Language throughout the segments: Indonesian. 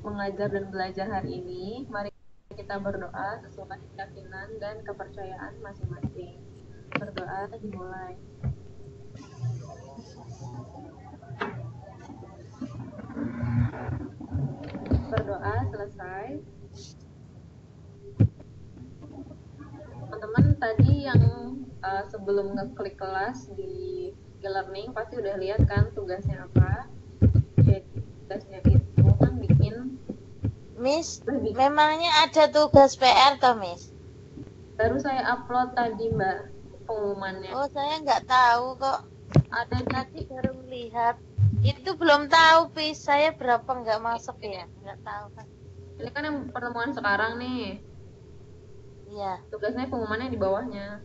mengajar dan belajar hari ini. Mari kita berdoa sesuai keyakinan dan kepercayaan masing-masing. Berdoa dimulai. Berdoa selesai. Teman-teman tadi yang sebelum ngeklik kelas di e-learning pasti udah lihat kan tugasnya apa. Jadi tugasnya itu kan bikin Miss, memangnya ada tugas PR toh, Miss? baru saya upload tadi Mbak pengumumannya. Oh, saya nggak tahu kok. Ada Tadi baru melihat. Itu belum tahu, Pis. Saya berapa nggak masuk ya? Nggak tahu kan. ini kan yang pertemuan sekarang nih. Iya. Tugasnya pengumumannya di bawahnya.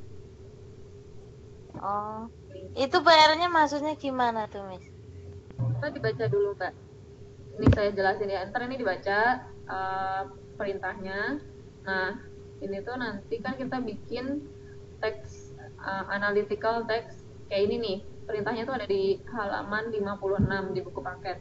Oh. Itu PR-nya maksudnya gimana tuh, Miss? Coba dibaca dulu Mbak. Ini saya jelasin ya. Ntar ini dibaca perintahnya. Nah, ini tuh nanti kan kita bikin teks analytical text kayak ini nih. Perintahnya tuh ada di halaman 56 di buku paket.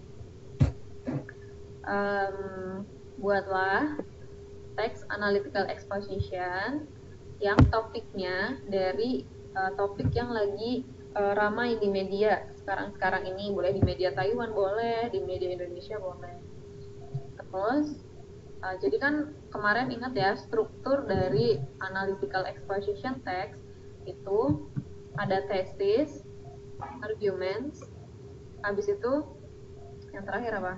Buatlah teks analytical exposition yang topiknya dari topik yang lagi ramai di media sekarang ini. Boleh di media Taiwan, boleh di media Indonesia, boleh. Terus jadi kan kemarin ingat ya, struktur dari analytical exposition text itu ada thesis, arguments, habis itu yang terakhir apa?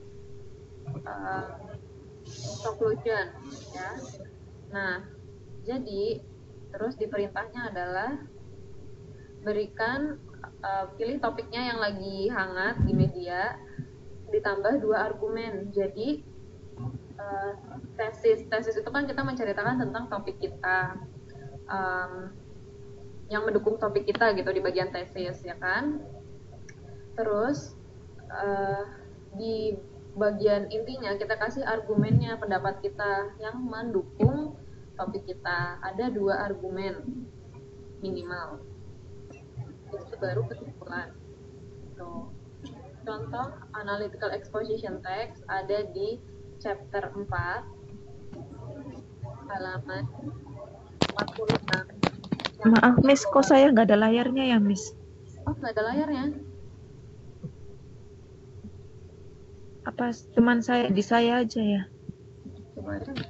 Conclusion ya. Nah, jadi terus di perintahnya adalah berikan pilih topiknya yang lagi hangat di media ditambah 2 argumen. Jadi tesis itu kan kita menceritakan tentang topik kita yang mendukung topik kita gitu di bagian tesis ya kan. Terus di bagian intinya kita kasih argumennya, pendapat kita yang mendukung topik kita. Ada 2 argumen minimal. Itu baru kesimpulan. Tuh. Contoh analytical exposition text ada di chapter 4 halaman 46. Maaf Miss, kok saya nggak ada layarnya ya Miss? Oh, nggak ada layarnya? Apa cuman di saya aja ya? Coba aja.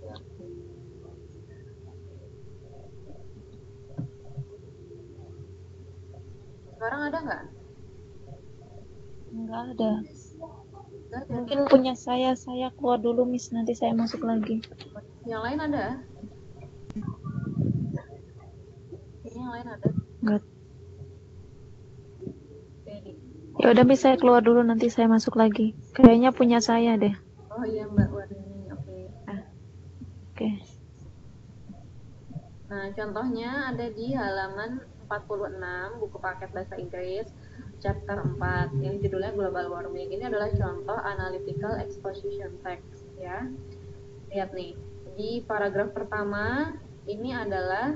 Sekarang ada nggak? Nggak ada. Nggak ada. Mungkin punya saya keluar dulu Miss, nanti saya masuk lagi. Yang lain ada? Yang lain ada? Nggak. Ya udah Miss, saya keluar dulu, nanti saya masuk lagi. Kayaknya punya saya deh. Oh iya Mbak Wardani, oke. Oke. Nah, contohnya ada di halaman 46 buku paket bahasa Inggris chapter 4 yang judulnya Global Warming. Ini adalah contoh analytical exposition text ya. Lihat nih, di paragraf pertama ini adalah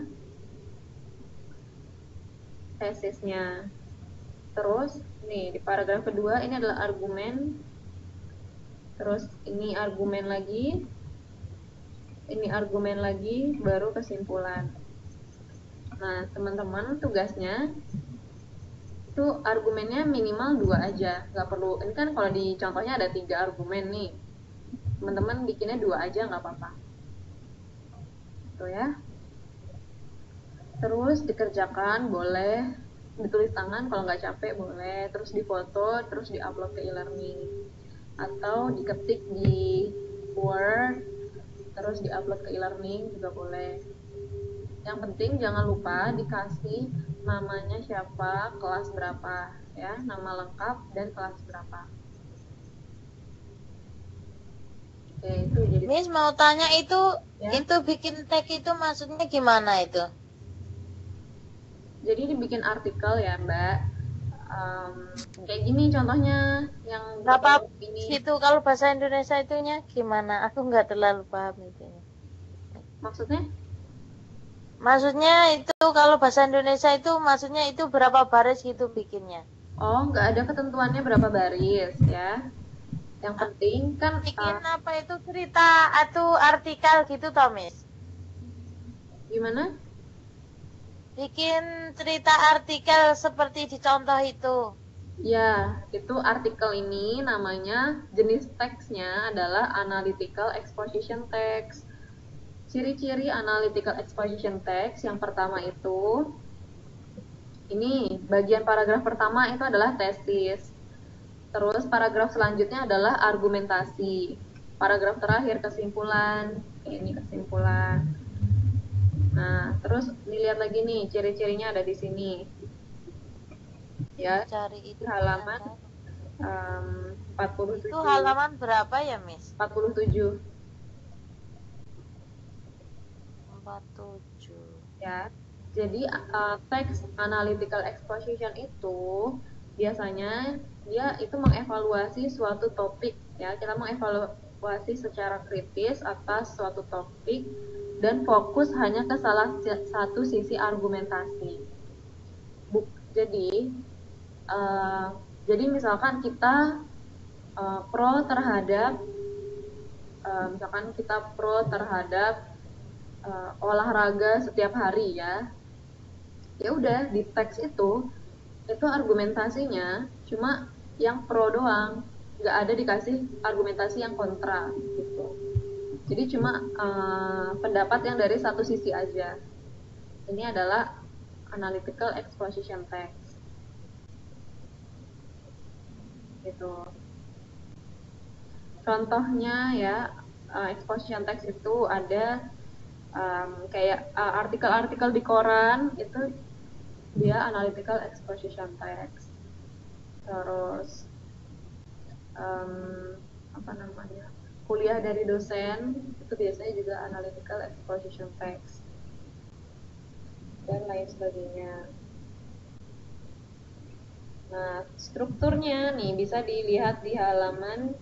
tesisnya. Terus nih di paragraf kedua ini adalah argumen. Terus ini argumen lagi. Ini argumen lagi, baru kesimpulan. Nah, teman-teman tugasnya itu argumennya minimal 2 aja, nggak perlu. Ini kan kalau di contohnya ada 3 argumen nih, teman-teman bikinnya 2 aja nggak apa-apa. Tuh ya. Terus dikerjakan boleh, ditulis tangan kalau nggak capek boleh, terus difoto, terus diupload ke e-learning, atau diketik di Word terus diupload ke e-learning juga boleh. Yang penting jangan lupa dikasih namanya siapa, kelas berapa ya, nama lengkap dan kelas berapa. Oke, itu jadi Miss mau tanya itu ya? Itu bikin tag itu maksudnya gimana itu? Jadi dibikin artikel ya Mbak. Kayak gini contohnya yang Berapa ini. itu kalau bahasa Indonesia itunya gimana? Aku nggak terlalu paham itu. Maksudnya? Maksudnya itu kalau bahasa Indonesia itu maksudnya itu berapa baris gitu bikinnya? Oh, nggak ada ketentuannya berapa baris ya. Yang penting kan Bikin apa itu cerita atau artikel gitu toh, Miss? gimana? Bikin cerita artikel seperti di contoh itu. Ya, itu artikel ini namanya jenis teksnya adalah analytical exposition text. Ciri-ciri analytical exposition text yang pertama itu, ini bagian paragraf pertama itu adalah tesis. Terus paragraf selanjutnya adalah argumentasi. Paragraf terakhir kesimpulan. Ini kesimpulan. Nah, terus dilihat lagi nih, ciri-cirinya ada di sini. Ya, Cari itu di halaman 47. Itu halaman berapa ya, Miss? 47. 47. Ya. Jadi teks analytical exposition itu biasanya dia itu mengevaluasi suatu topik, ya. Kita mengevaluasi secara kritis atas suatu topik dan fokus hanya ke salah satu sisi argumentasi. Jadi misalkan kita pro terhadap olahraga setiap hari, ya udah di teks itu argumentasinya cuma yang pro doang, nggak ada dikasih argumentasi yang kontra gitu. Jadi cuma pendapat yang dari satu sisi aja. Ini adalah analytical exposition text gitu. Contohnya ya, exposition text itu ada kayak artikel-artikel di koran, itu dia analytical exposition text. Terus kuliah dari dosen itu biasanya juga analytical exposition text dan lain sebagainya. Nah, strukturnya nih bisa dilihat di halaman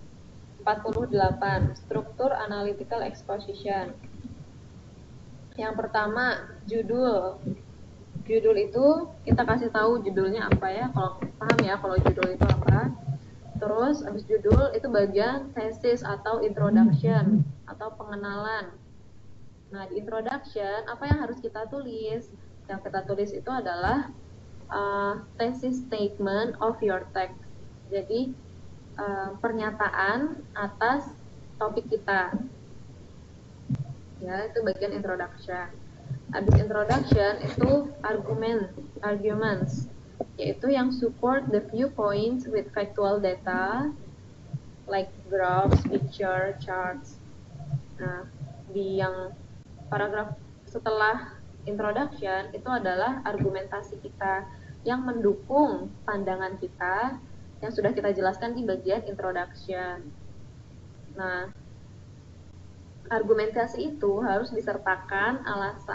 48, struktur analytical exposition. Yang pertama, judul. Judul itu kita kasih tahu judulnya apa ya, kalau paham ya kalau judul itu apa. Terus habis judul itu bagian thesis atau introduction atau pengenalan. Nah, di introduction apa yang harus kita tulis? Yang kita tulis itu adalah thesis statement of your text. Jadi pernyataan atas topik kita. Ya, itu bagian introduction. Habis introduction itu arguments, yaitu yang support the viewpoints with factual data like graphs, picture, charts. Nah, di yang paragraf setelah introduction itu adalah argumentasi kita yang mendukung pandangan kita yang sudah kita jelaskan di bagian introduction. Nah, argumentasi itu harus disertakan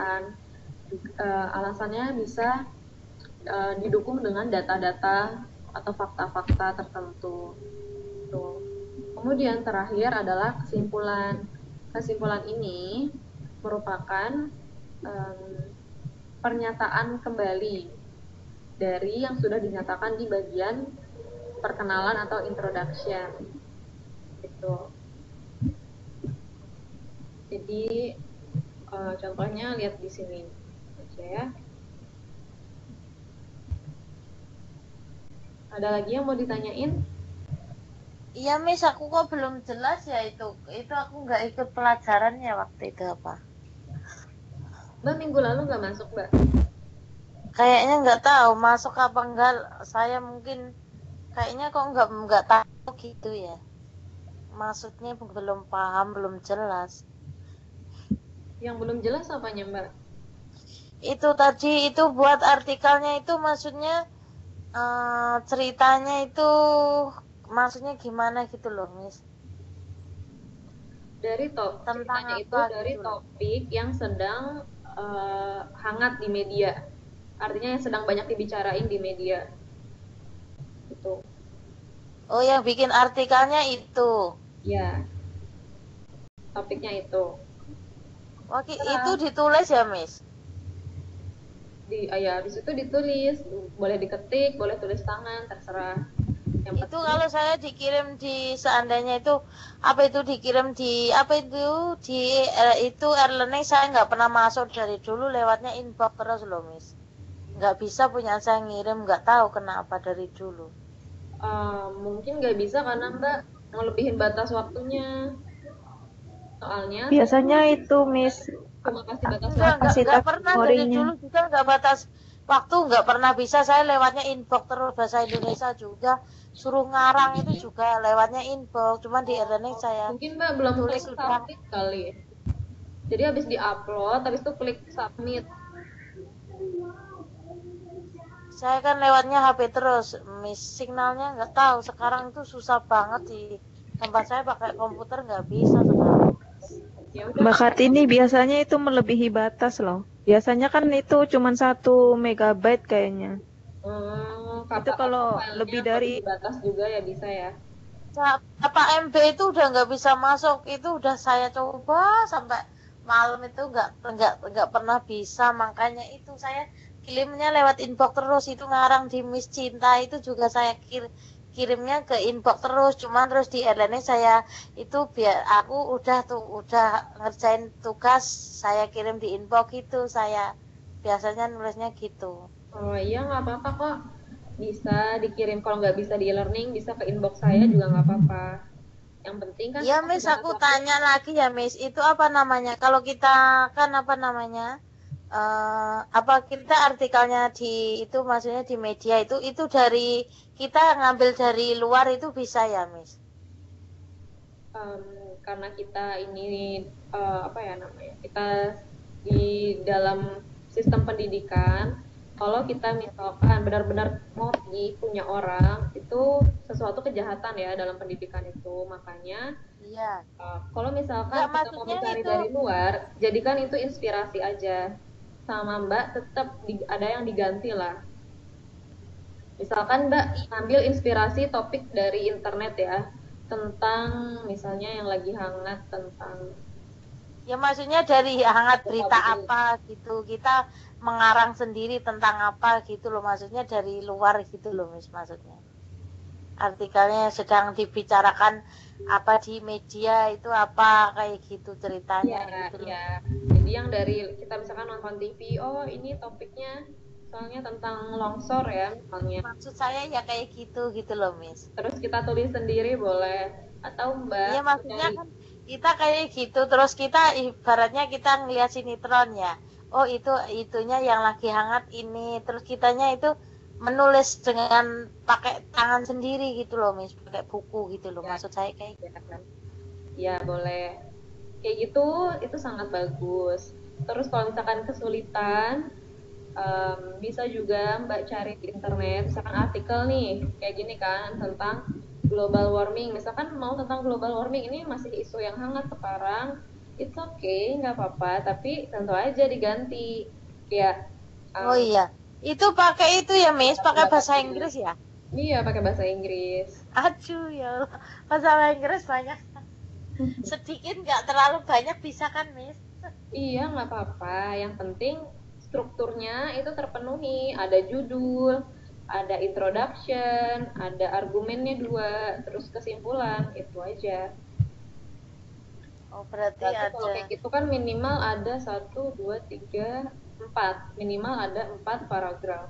alasannya bisa didukung dengan data-data atau fakta-fakta tertentu. Tuh. Kemudian terakhir adalah kesimpulan. Kesimpulan ini merupakan pernyataan kembali dari yang sudah dinyatakan di bagian perkenalan atau introduction. Gitu. Jadi contohnya lihat di sini aja ya. Ada lagi yang mau ditanyain? Iya, Miss, aku kok belum jelas ya itu. Itu aku nggak ikut pelajarannya waktu itu apa. Mbak minggu lalu nggak masuk, Mbak? Kayaknya nggak tahu masuk apa enggak. Saya mungkin kayaknya kok nggak tahu gitu ya. Maksudnya belum paham, belum jelas. Yang belum jelas apanya, Mbak? Itu tadi itu buat artikelnya itu maksudnya ceritanya itu maksudnya gimana gitu loh, Miss. Dari ceritanya itu dari topik yang sedang hangat di media. Artinya yang sedang banyak dibicarain di media. Itu. Oh, yang bikin artikelnya itu. Ya. Topiknya itu. Oke, itu ditulis ya, Miss? Ya, di situ ditulis, boleh diketik, boleh tulis tangan, terserah. Yang Itu kalau saya dikirim di seandainya itu dikirim di itu e-learning saya nggak pernah masuk dari dulu, lewatnya inbox terus loh Miss. Nggak bisa punya saya ngirim, nggak tahu kenapa dari dulu. mungkin nggak bisa karena Mbak ngelebihin batas waktunya. Soalnya Biasanya itu Miss cuma kasih batas kasih Enggak tab pernah dari memorinya. dulu juga, nggak batas waktu, nggak pernah bisa. Saya lewatnya inbox terus, bahasa Indonesia juga, suruh ngarang itu juga lewatnya inbox, cuman di e-learning saya mungkin Mbak belum tulis klik sudah. submit kali. Jadi habis diupload, habis itu klik submit. Saya kan lewatnya HP terus, Miss. Signalnya nggak tahu, sekarang itu susah banget di tempat saya, pakai komputer nggak bisa sekarang. Ya udah. Mbak Kartini biasanya itu melebihi batas loh. Biasanya kan itu cuma 1 MB kayaknya. Itu kalau filenya lebih dari batas juga ya bisa ya. Apa MB itu udah nggak bisa masuk, itu udah saya coba sampai malam itu nggak pernah bisa, makanya itu saya kirimnya lewat inbox terus, itu ngarang di Miss Cinta itu juga saya kirimnya ke inbox terus, cuman terus di airline saya itu biar aku udah ngerjain tugas saya kirim di inbox itu, saya biasanya nulisnya gitu. Oh iya nggak apa-apa kok. Bisa dikirim, kalau nggak bisa di e-learning bisa ke inbox saya juga nggak apa-apa. Yang penting kan Iya kita Miss, batas aku waktu. tanya lagi ya Miss, itu apa namanya? Kalau kita kan apa namanya? Apa kita artikelnya di itu, maksudnya di media itu dari kita ngambil dari luar itu bisa ya Miss? Karena kita ini apa ya namanya, kita di dalam sistem pendidikan, kalau kita misalkan benar-benar ngopi punya orang itu sesuatu kejahatan ya dalam pendidikan itu, makanya Iya. kalau misalkan Enggak, kita mau maksudnya mencari itu. dari luar, jadikan itu inspirasi aja. Sama Mbak tetap ada yang diganti lah. Misalkan Mbak ngambil inspirasi topik dari internet ya, tentang misalnya yang lagi hangat tentang Ya maksudnya dari hangat berita betul. apa gitu, kita mengarang sendiri tentang apa gitu loh, maksudnya dari luar gitu loh Miss, maksudnya. Artikelnya sedang dibicarakan apa di media itu apa kayak gitu ceritanya Ya, gitu loh. ya. Jadi yang dari kita misalkan nonton TV, oh ini topiknya soalnya tentang longsor ya misalnya. Maksud saya ya kayak gitu loh Miss. Terus kita tulis sendiri boleh. Atau Mbak Iya maksudnya dari kan kita kayak gitu, terus kita ibaratnya kita ngeliat sinetron ya. Oh itunya yang lagi hangat ini, terus kitanya itu menulis dengan pakai tangan sendiri gitu loh Miss, pakai buku gitu loh. ya, Maksud saya kayak ya, kan? Ya boleh. Kayak gitu itu sangat bagus. Terus kalau misalkan kesulitan, bisa juga Mbak cari di internet, misalkan artikel nih, kayak gini kan, tentang global warming. Misalkan mau tentang global warming, ini masih isu yang hangat sekarang, it's okay, nggak apa-apa, tapi tentu aja diganti. Ya, oh iya. Itu pakai itu ya Miss, pakai bahasa Inggris ya? Iya, pakai bahasa Inggris. Aduh ya Allah, bahasa Inggris banyak. Sedikit nggak terlalu banyak bisa kan Miss? Iya, nggak apa-apa. Yang penting strukturnya itu terpenuhi. Ada judul, ada introduction, ada argumennya 2, terus kesimpulan, itu aja. Oh berarti Berarti ada. kalau kayak gitu kan minimal ada 1, 2, 3, 4. Minimal ada 4 paragraf.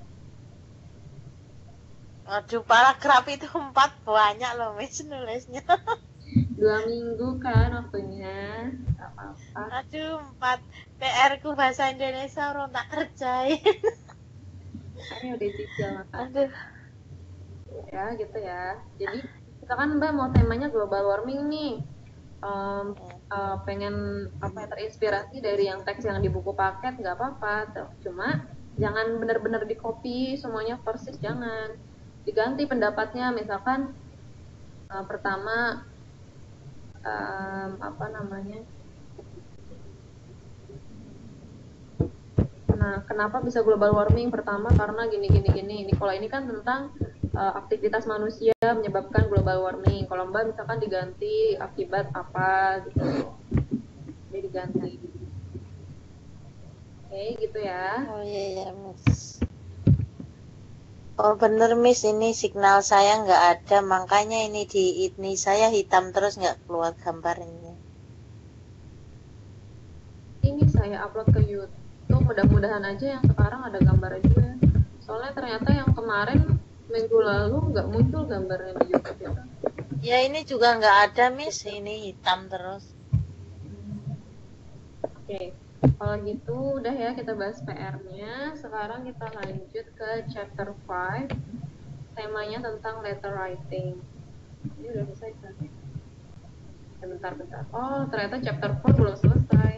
Aduh, paragraf itu 4 banyak loh Miss nulisnya. 2 minggu kan waktunya, nggak apa-apa. Aduh, 4 PR ku bahasa Indonesia orang tak kerjain. Ini udah cicil makan. Aduh. Ya gitu ya. Jadi kita kan Mbak mau temanya global warming nih. Pengen terinspirasi dari yang teks yang di buku paket, nggak apa-apa. Cuma jangan benar-benar di copy semuanya persis, jangan. Diganti pendapatnya, misalkan pertama apa namanya? Nah, kenapa bisa global warming? Pertama karena gini. Ini kalau ini kan tentang aktivitas manusia menyebabkan global warming. Kalau Mbak misalkan diganti akibat apa gitu. Jadi diganti. Oke, gitu ya. Oh iya Miss. Oh bener Miss, ini signal saya nggak ada, makanya ini saya hitam terus nggak keluar gambarnya. Ini saya upload ke YouTube, mudah-mudahan aja yang sekarang ada gambarnya juga. Soalnya ternyata yang kemarin minggu lalu nggak muncul gambarnya di YouTube ya. Ya ini juga nggak ada Miss, ini hitam terus. Oke, kalau gitu udah ya kita bahas PR-nya. Sekarang kita lanjut ke chapter 5. Temanya tentang letter writing. Ini udah selesai kan? Bentar. Oh, ternyata chapter 4 belum selesai.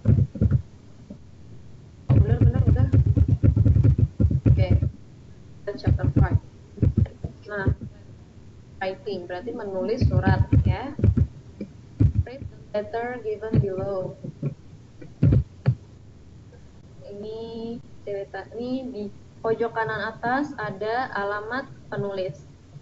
Oh, bener udah. Oke, kita chapter 5. Nah, writing berarti menulis surat ya. Read the letter given below. Ini cerita ini di pojok kanan atas ada alamat penulis.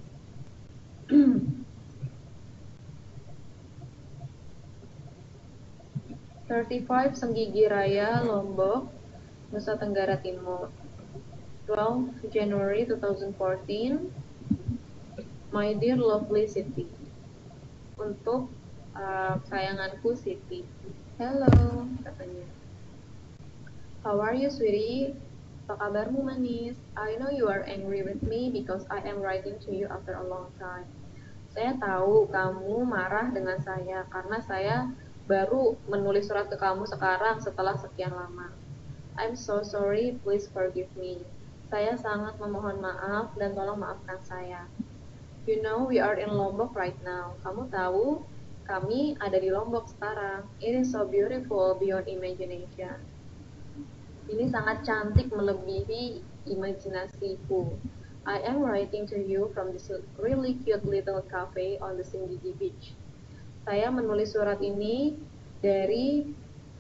35 Senggigi Raya, Lombok, Nusa Tenggara Timur. 12 January 2014. My dear lovely Siti. Untuk sayanganku Siti. Hello, katanya. How are you, sweetie? Apa kabarmu, manis? I know you are angry with me because I am writing to you after a long time. Saya tahu kamu marah dengan saya karena saya baru menulis surat ke kamu sekarang setelah sekian lama. I'm so sorry, please forgive me. Saya sangat memohon maaf dan tolong maafkan saya. You know we are in Lombok right now. Kamu tahu, kami ada di Lombok sekarang. It is so beautiful beyond imagination. Ini sangat cantik melebihi imajinasiku. I am writing to you from this really cute little cafe on the Senggigi Beach. Saya menulis surat ini dari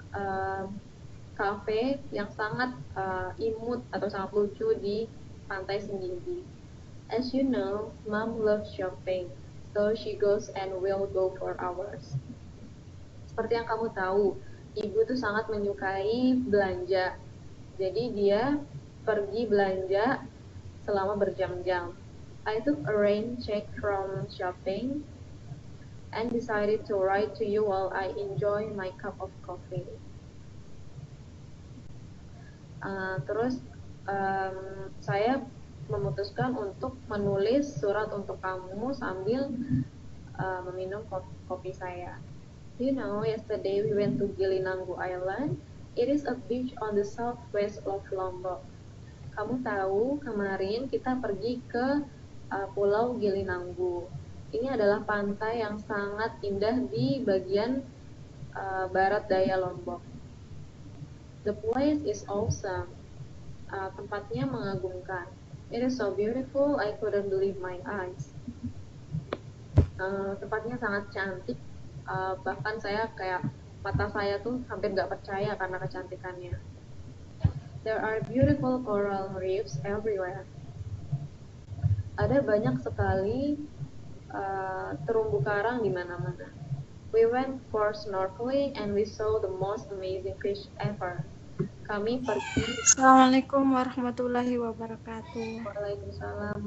cafe yang sangat imut atau sangat lucu di pantai Senggigi. As you know, Mom loves shopping, so she goes and will go for hours. Seperti yang kamu tahu, ibu tuh sangat menyukai belanja. Jadi dia pergi belanja selama berjam-jam. I took a rain check from shopping and decided to write to you while I enjoy my cup of coffee. Terus saya memutuskan untuk menulis surat untuk kamu sambil meminum kopi saya. You know, yesterday we went to Gilinanggu Island. It is a beach on the southwest of Lombok. Kamu tahu, kemarin kita pergi ke Pulau Gilinanggu. Ini adalah pantai yang sangat indah di bagian barat daya Lombok. The place is awesome. Tempatnya mengagumkan. It is so beautiful, I couldn't believe my eyes. Tempatnya sangat cantik. Bahkan saya kayak mata saya tuh hampir gak percaya karena kecantikannya. There are beautiful coral reefs everywhere. Ada banyak sekali terumbu karang di mana-mana. We went for snorkeling and we saw the most amazing fish ever. Kami pergi. Assalamualaikum warahmatullahi wabarakatuh. Waalaikumsalam.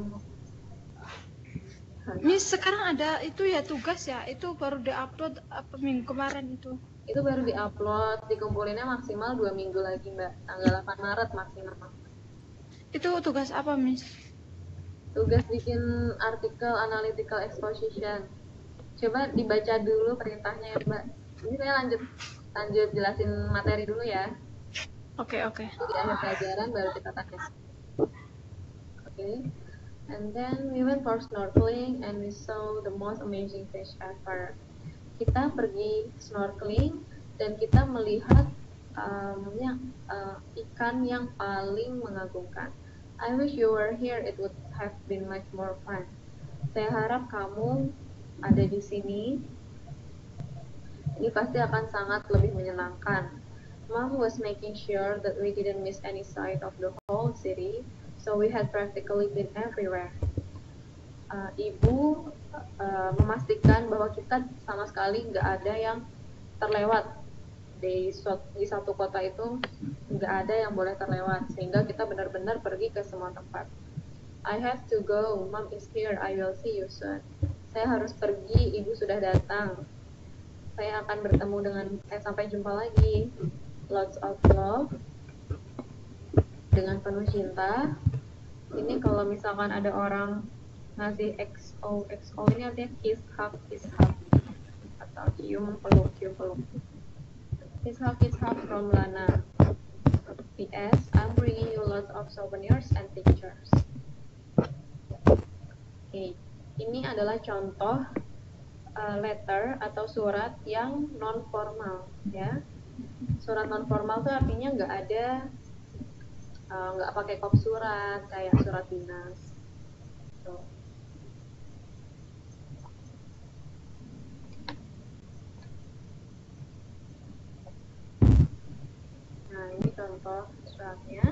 Miss, sekarang ada itu ya tugas ya, itu baru diupload apa minggu kemarin itu? Itu baru diupload, dikumpulinnya maksimal 2 minggu lagi Mbak, tanggal 8 Maret maksimal. Itu tugas apa Miss? Tugas bikin artikel analytical exposition. Coba dibaca dulu perintahnya ya Mbak. Ini saya lanjut jelasin materi dulu ya. Oke. Di akhir pelajaran baru kita tanya. Oke. And then we went for snorkeling and we saw the most amazing fish ever. Kita pergi snorkeling dan kita melihat ikan yang paling mengagumkan. I wish you were here, it would have been much more fun. Saya harap kamu ada di sini. Ini pasti akan sangat lebih menyenangkan. Mom was making sure that we didn't miss any sight of the whole city, so we had practically been everywhere. Ibu memastikan bahwa kita sama sekali nggak ada yang terlewat di satu kota itu, nggak ada yang boleh terlewat, sehingga kita benar-benar pergi ke semua tempat. I have to go, mom is here, I will see you soon. Saya harus pergi, ibu sudah datang. Saya akan bertemu dengan, sampai jumpa lagi. Lots of love, dengan penuh cinta. Ini kalau misalkan ada orang ngasih XO ini artinya kiss hug atau cium peluk. Kiss hug from Lana. PS, I'm bringing you lots of souvenirs and pictures. Oke, ini adalah contoh letter atau surat yang non formal ya. Surat non formal itu artinya nggak pakai kop surat kayak surat dinas. Tuh. Nah, ini contoh suratnya.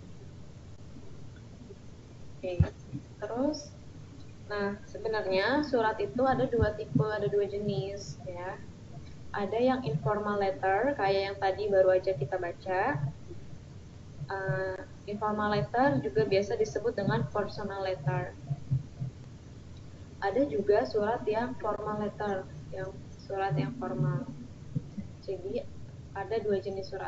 Oke, terus, nah sebenarnya surat itu ada dua tipe, ada dua jenis ya. Ada yang informal letter kayak yang tadi baru aja kita baca. Informal letter juga biasa disebut dengan personal letter. Ada juga surat yang formal letter, yang surat yang formal. Jadi ada dua jenis surat.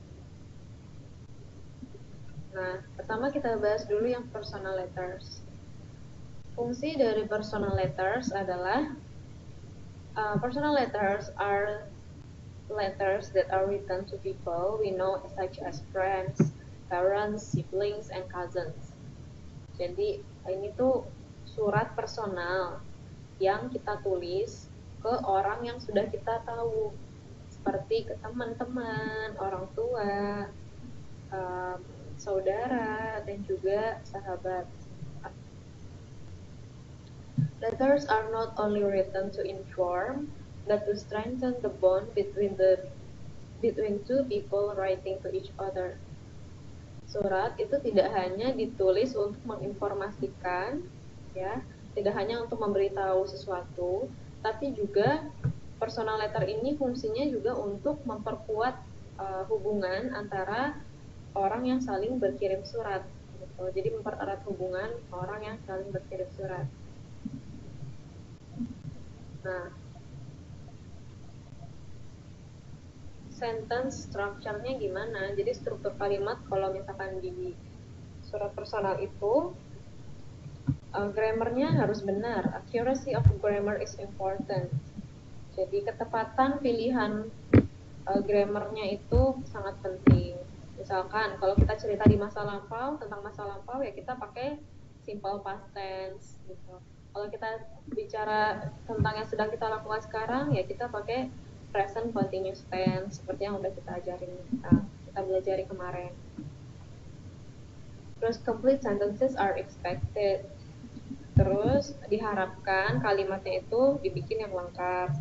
Nah, pertama kita bahas dulu yang personal letters. Fungsi dari personal letters adalah personal letters are letters that are written to people we know such as friends, parents, siblings, and cousins. Jadi ini tuh surat personal yang kita tulis ke orang yang sudah kita tahu, seperti ke teman-teman, orang tua, saudara, dan juga sahabat. Letters are not only written to inform, but to strengthen the bond between two people writing to each other. Surat itu tidak hanya ditulis untuk menginformasikan, ya, tidak hanya untuk memberitahu sesuatu, tapi juga personal letter ini fungsinya juga untuk memperkuat hubungan antara orang yang saling berkirim surat. Gitu. Jadi mempererat hubungan orang yang saling berkirim surat. Nah, sentence structure-nya gimana? Jadi struktur kalimat kalau misalkan di surat personal itu grammar-nya harus benar. Accuracy of grammar is important. Jadi ketepatan pilihan grammar-nya itu sangat penting. Misalkan kalau kita cerita di masa lampau, tentang masa lampau ya kita pakai simple past tense gitu. Kalau kita bicara tentang yang sedang kita lakukan sekarang, ya kita pakai present continuous tense, seperti yang udah kita ajarin, kita belajari kemarin. Terus complete sentences are expected. Terus diharapkan kalimatnya itu dibikin yang lengkap.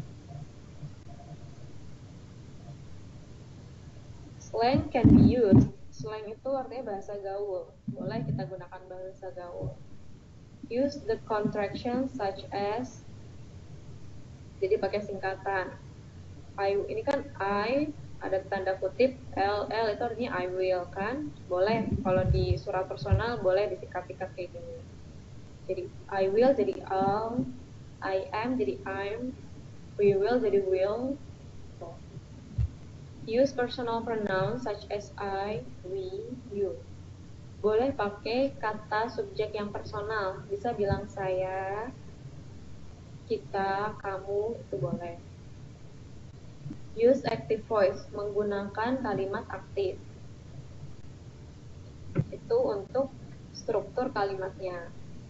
Slang can be used. Slang itu artinya bahasa gaul. Boleh kita gunakan bahasa gaul. Use the contraction such as, jadi pakai singkatan. Ini kan I, ada tanda kutip, L itu artinya I will kan. Boleh, kalau di surat personal boleh disingkat-singkat kayak gini. Jadi I will jadi I'll, I am jadi I'm, we will jadi will. Use personal pronouns such as I, we, you. Boleh pakai kata subjek yang personal. Bisa bilang saya, kita, kamu, itu boleh. Use active voice, menggunakan kalimat aktif. Itu untuk struktur kalimatnya.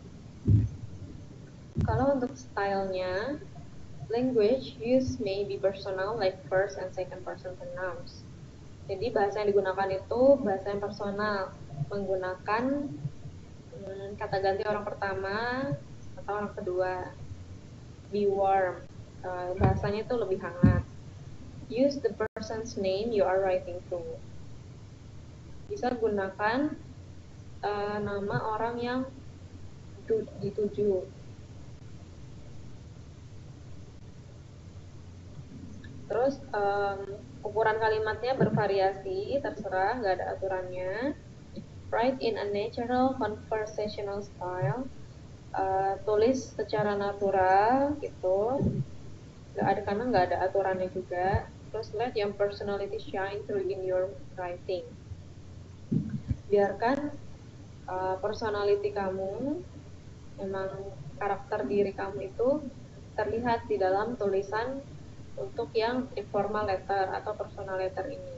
Kalau untuk stylenya, language use may be personal like first and second person pronouns. Jadi bahasa yang digunakan itu bahasa yang personal, menggunakan kata ganti orang pertama atau orang kedua. Be warm, bahasanya itu lebih hangat. Use the person's name you are writing to. Bisa gunakan nama orang yang dituju. Terus ukuran kalimatnya bervariasi, terserah, nggak ada aturannya. Write in a natural conversational style. Tulis secara natural gitu. Karena nggak ada aturannya juga. Terus let your personality shine through in your writing. Biarkan personality kamu, memang karakter diri kamu itu terlihat di dalam tulisan untuk yang informal letter atau personal letter ini.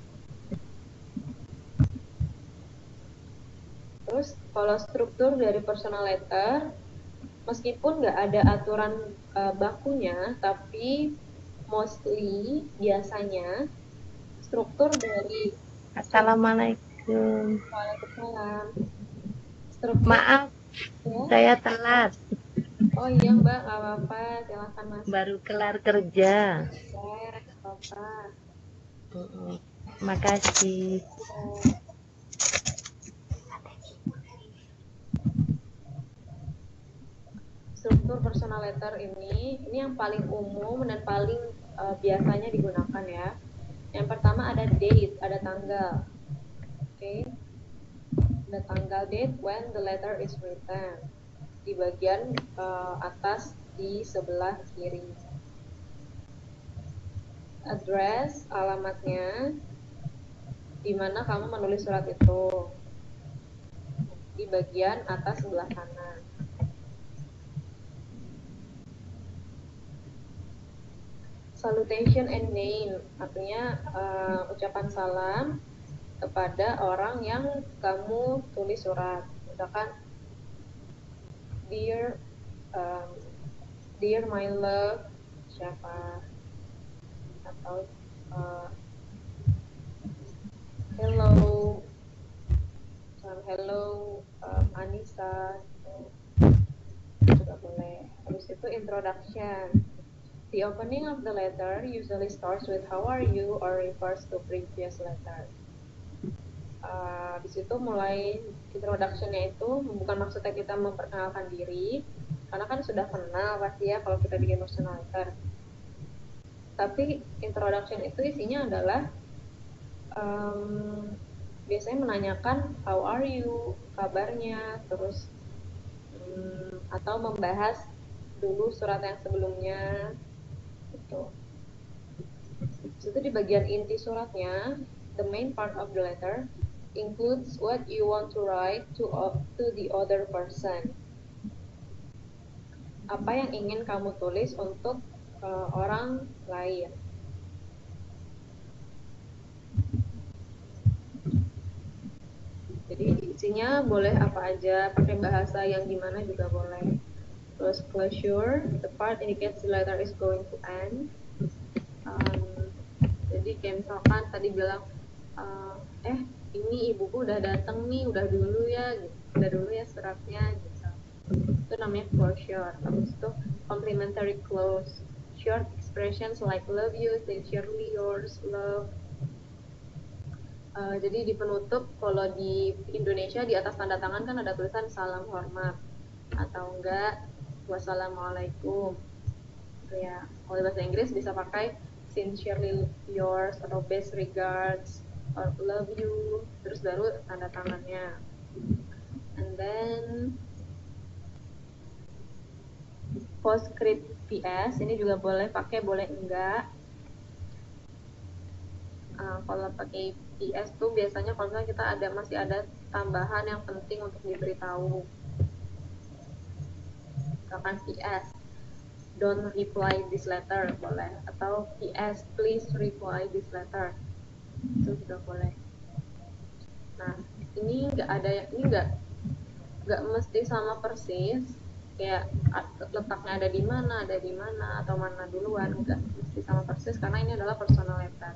Terus kalau struktur dari personal letter, meskipun nggak ada aturan bakunya, tapi mostly biasanya struktur dari Assalamualaikum. Waalaikumsalam. Struktur, Maaf, ya? saya telat. Oh iya Mbak, nggak apa-apa, silahkan Mas. Baru kelar kerja. Ya, nggak apa-apa. Makasih. Struktur personal letter ini yang paling umum dan paling biasanya digunakan ya. Yang pertama ada date, ada tanggal. Oke. Ada tanggal date when the letter is written. Di bagian atas di sebelah kiri. Address, alamatnya, di mana kamu menulis surat itu. Di bagian atas sebelah kanan. Salutation and name, artinya ucapan salam kepada orang yang kamu tulis surat. Misalkan dear my love siapa, atau hello Anissa, juga boleh. Habis itu introduction. The opening of the letter usually starts with how are you or refers to previous letter. Di situ mulai introduction-nya itu bukan maksudnya kita memperkenalkan diri, karena kan sudah kenal pasti ya kalau kita bikin personal letter. Tapi introduction itu isinya adalah biasanya menanyakan how are you, kabarnya, terus atau membahas dulu surat yang sebelumnya. Itu di bagian inti suratnya, the main part of the letter includes what you want to write to the other person. Apa yang ingin kamu tulis untuk orang lain. Jadi isinya boleh apa aja, pakai bahasa yang gimana juga boleh. Terus closure, the part indicates the letter is going to end. Jadi kayak misalkan tadi bilang ini ibuku udah datang nih, udah dulu ya suratnya gitu. Itu namanya closure. Habis itu complimentary close, short expressions like love you, sincerely yours, love. Jadi di penutup, kalau di Indonesia di atas tanda tangan kan ada tulisan salam hormat atau enggak wassalamualaikum. Ya, kalau bahasa Inggris bisa pakai sincerely yours atau best regards or love you, terus baru tanda tangannya. And then postscript PS ini juga boleh pakai, boleh enggak. Kalau pakai PS tuh biasanya kalau misalnya kita masih ada tambahan yang penting untuk diberitahu. Misalkan PS, don't reply this letter, boleh. Atau PS, please reply this letter, itu juga boleh. Nah, ini nggak mesti sama persis, kayak letaknya ada di mana atau mana duluan, nggak mesti sama persis karena ini adalah personal letter.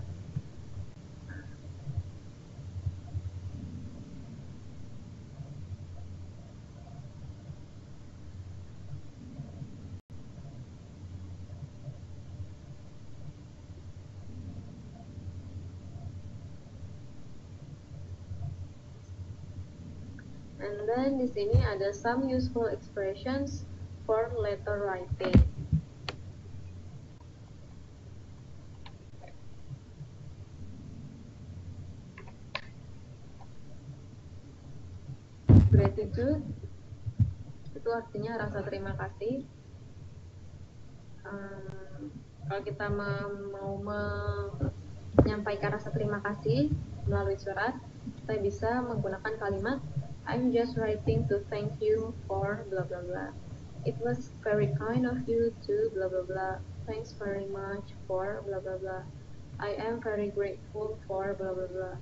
And then di sini ada some useful expressions for letter writing. gratitude itu artinya rasa terima kasih. Kalau kita mau menyampaikan rasa terima kasih melalui surat, kita bisa menggunakan kalimat I'm just writing to thank you for blah blah blah. It was very kind of you to blah blah blah. Thanks very much for blah blah blah. I am very grateful for blah blah blah.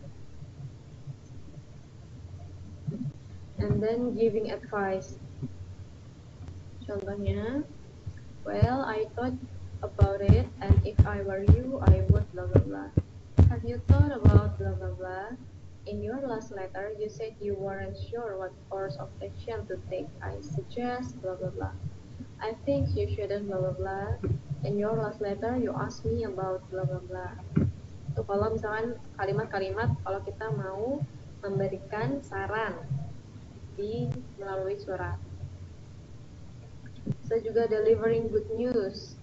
And then giving advice. Contohnya, well, I thought about it, and if I were you, I would blah blah blah. Have you thought about blah blah blah? In your last letter, you said you weren't sure what course of action to take. I suggest blah blah blah. I think you shouldn't blah blah blah. In your last letter, you asked me about blah blah blah. Itu kalau misalkan kalimat-kalimat kalau kita mau memberikan saran melalui surat. Bisa juga delivering good news,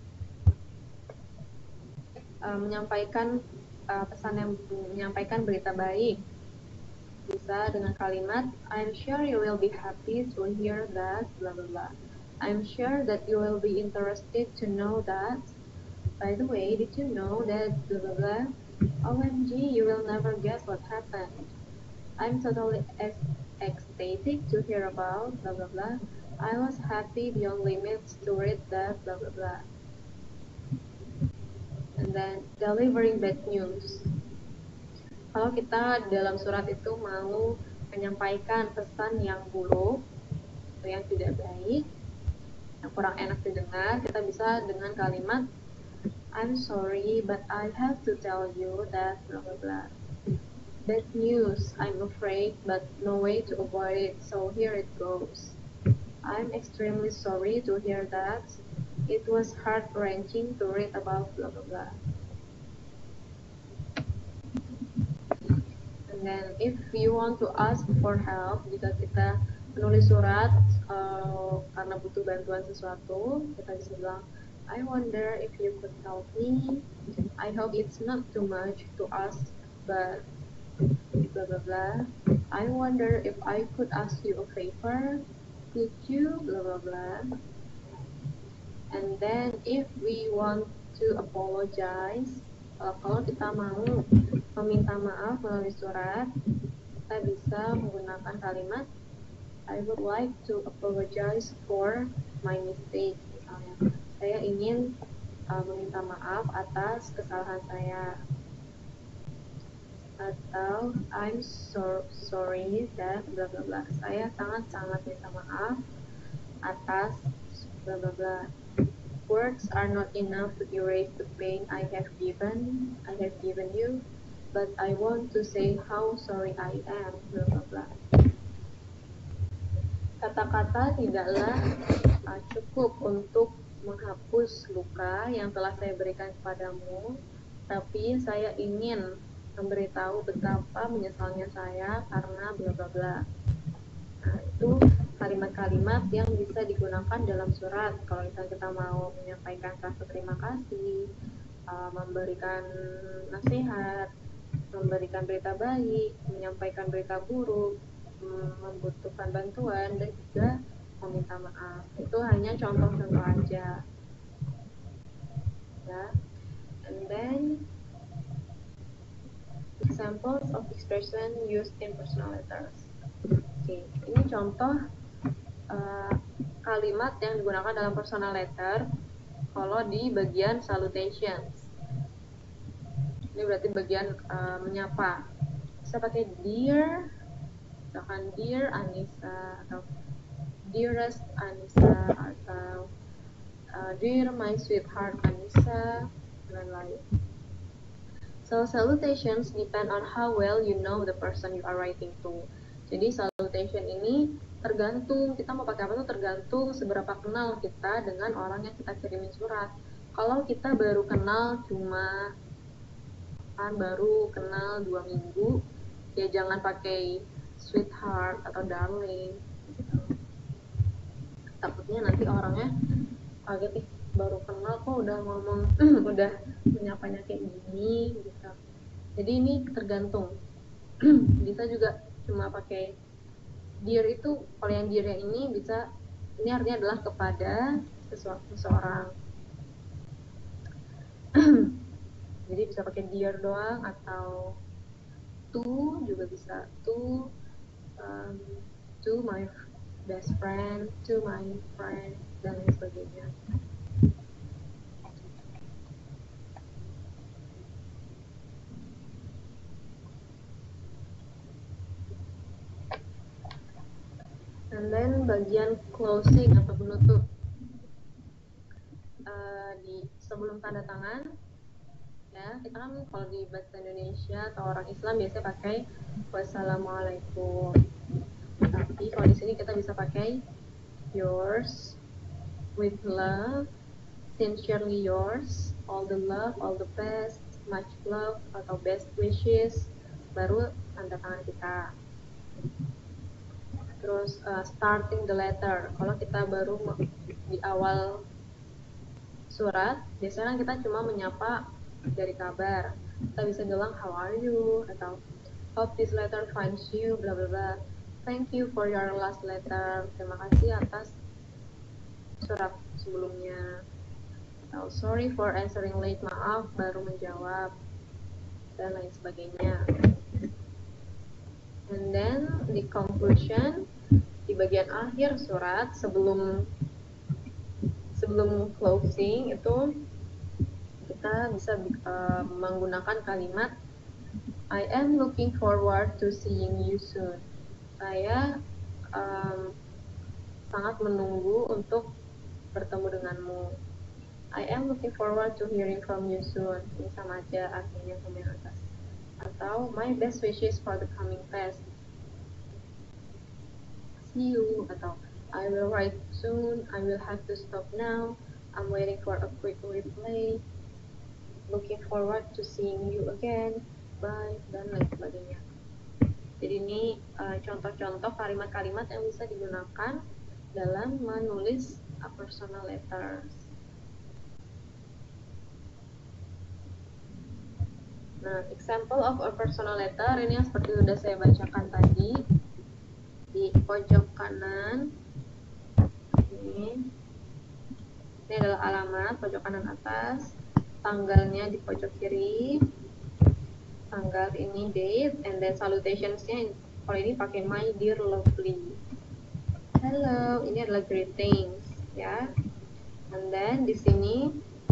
menyampaikan pesan yang menyampaikan berita baik. Bisa dengan kalimat I'm sure you will be happy to hear that blah blah blah. I'm sure that you will be interested to know that. By the way, did you know that blah blah blah? OMG, you will never guess what happened. I'm totally ecstatic to hear about blah blah blah. I was happy beyond limits to read that blah blah blah. And then delivering bad news. Kalau kita dalam surat itu mau menyampaikan pesan yang buruk atau yang tidak baik, yang kurang enak didengar, kita bisa dengan kalimat I'm sorry, but I have to tell you that blah blah blah. Bad news, I'm afraid, but no way to avoid it, so here it goes. I'm extremely sorry to hear that. It was heart-wrenching to read about blah blah blah. And then if you want to ask for help, jika kita menulis surat karena butuh bantuan sesuatu, kita bisa bilang I wonder if you could help me. I hope it's not too much to ask, but blah blah blah. I wonder if I could ask you a favor. Could you blah blah blah. And then if we want to apologize, kalau kita mau meminta maaf melalui surat, kita bisa menggunakan kalimat I would like to apologize for my mistake. Misalnya, saya ingin meminta maaf atas kesalahan saya. Atau I'm sorry that blah blah blah. Saya sangat-sangat minta maaf atas blah blah blah. Words are not enough to erase the pain I have given you, but I want to say how sorry I am blah blah blah. Kata-kata tidaklah cukup untuk menghapus luka yang telah saya berikan kepadamu, tapi saya ingin memberitahu betapa menyesalnya saya karena bla bla bla. Nah, itu kalimat-kalimat yang bisa digunakan dalam surat. Kalau kita mau menyampaikan rasa terima kasih, memberikan nasihat, memberikan berita baik, menyampaikan berita buruk, membutuhkan bantuan, dan juga meminta maaf. Itu hanya contoh-contoh aja. Ya. And then examples of expression used in personal letters. Oke, ini contoh kalimat yang digunakan dalam personal letter kalau di bagian salutations. Ini berarti bagian menyapa. Bisa pakai dear, misalkan dear Anissa, atau dearest Anissa, atau dear my sweetheart Anissa, dan lain. So salutations depend on how well you know the person you are writing to. Jadi salutation ini tergantung, kita mau pakai apa tuh tergantung seberapa kenal kita dengan orang yang kita kirimin surat. Kalau kita baru kenal baru kenal 2 minggu, ya jangan pakai sweetheart atau darling. Takutnya nanti orangnya kaget nih, baru kenal kok udah ngomong udah menyapanya kayak gini gitu. Jadi ini tergantung. Bisa juga cuma pakai Dear itu, kalau yang dear yang ini bisa, ini artinya adalah kepada seseorang. Jadi bisa pakai dear doang, atau to juga bisa, to my best friend, to my friend, dan lain sebagainya. And then bagian closing atau penutup, di sebelum tanda tangan, ya kita kan kalau di bahasa Indonesia atau orang Islam biasanya pakai wassalamualaikum. Tapi kalau di sini kita bisa pakai yours, with love, sincerely yours, all the love, all the best, much love, atau best wishes, baru tanda tangan kita. Terus starting the letter, kalau kita baru di awal surat, biasanya kita cuma menyapa dari kabar. Kita bisa bilang how are you, atau hope this letter finds you, bla bla bla. Thank you for your last letter, terima kasih atas surat sebelumnya. Atau sorry for answering late, maaf baru menjawab, dan lain sebagainya. And then di conclusion, di bagian akhir surat sebelum closing itu kita bisa menggunakan kalimat I am looking forward to seeing you soon. Saya sangat menunggu untuk bertemu denganmu. I am looking forward to hearing from you soon. Ini sama aja artinya sama yang atas. Atau my best wishes for the coming fest. See you. Atau I will write soon. I will have to stop now. I'm waiting for a quick reply. Looking forward to seeing you again. Bye. Dan lain sebagainya. Jadi ini contoh-contoh kalimat-kalimat yang bisa digunakan dalam menulis a personal letters. Nah, example of a personal letter ini yang seperti sudah saya bacakan tadi di pojok kanan. Ini adalah alamat pojok kanan atas, tanggalnya di pojok kiri, tanggal ini date, and then salutationsnya kalau ini pakai my dear lovely. Hello, ini adalah greetings, ya. And then di sini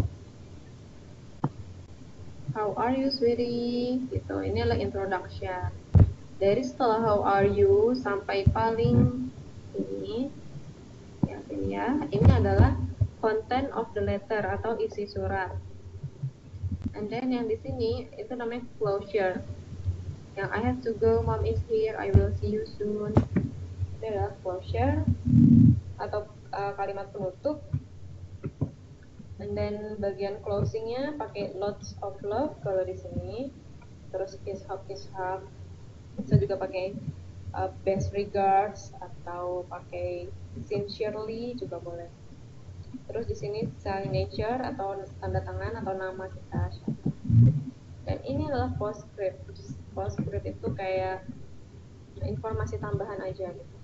how are you sweetie, gitu. Ini adalah introduction. Dari setelah how are you sampai paling ini, ya sini ya. Ini adalah content of the letter atau isi surat. And then yang di sini itu namanya closure. Yang I have to go, mom is here, I will see you soon. Itu adalah closure atau kalimat penutup. And then bagian closingnya pakai lots of love kalau di sini. Terus kiss hug. Bisa juga pakai best regards atau pakai sincerely juga boleh. Terus di sini signature atau tanda tangan atau nama kita. Dan ini adalah postscript. Postscript itu kayak informasi tambahan aja gitu.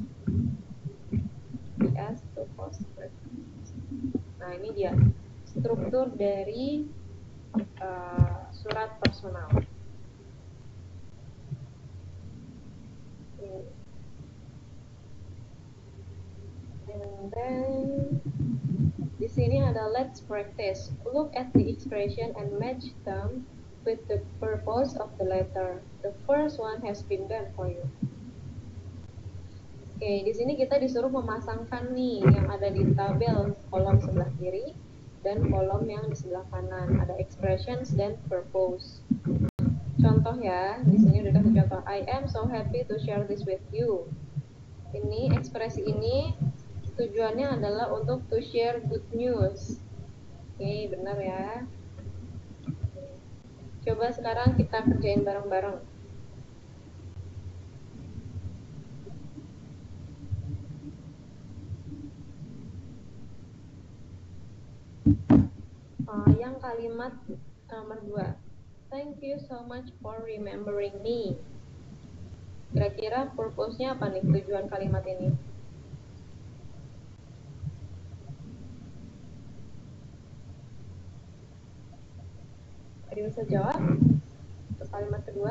PS to postscript. Nah, ini dia struktur dari surat personal. And then di sini ada let's practice. Look at the expression and match them with the purpose of the letter. The first one has been done for you. Oke, di sini kita disuruh memasangkan nih yang ada di tabel kolom sebelah kiri dan kolom yang di sebelah kanan. Ada expressions dan purpose. Contoh ya, di sini udah kasih contoh. I am so happy to share this with you. Ini ekspresi ini tujuannya adalah untuk to share good news. Oke, benar ya. Coba sekarang kita kerjain bareng-bareng. Yang kalimat nomor 2. Thank you so much for remembering me. Kira-kira purpose-nya apa nih, tujuan kalimat ini? Ada yang bisa jawab? Untuk kalimat kedua,